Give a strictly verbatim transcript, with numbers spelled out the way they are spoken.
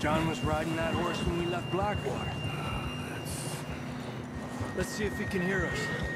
John was riding that horse when we left Blackwater. Let's see if he can hear us.